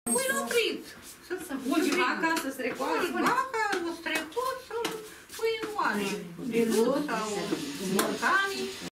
Pui la frit. Ulgi vaca să strecoare. Ulgi vaca, o strecot, să pui în oale. De lut sau morcani.